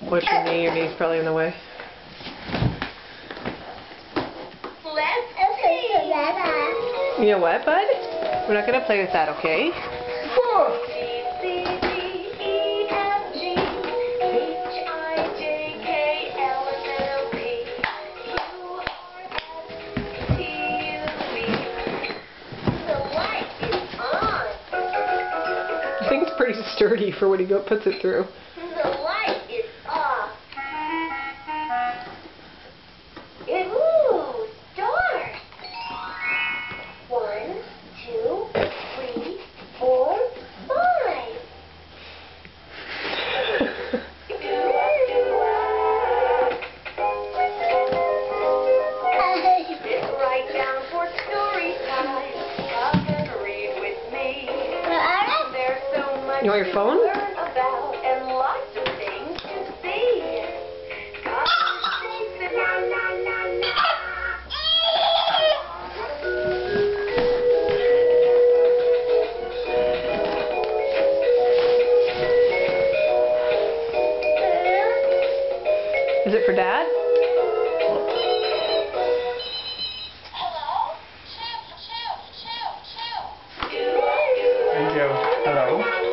What's your knee? Your knee's probably in the way. You know what, bud? We're not going to play with that, okay? I think it's pretty sturdy for what he puts it through. The light is off. Ooh, dark. 1, 2, 3, 4, 5. Write down for story time. Come and read with me. There's so much You want your phone? to learn about and lots of things to see. Is it for Dad? And Joe, hello.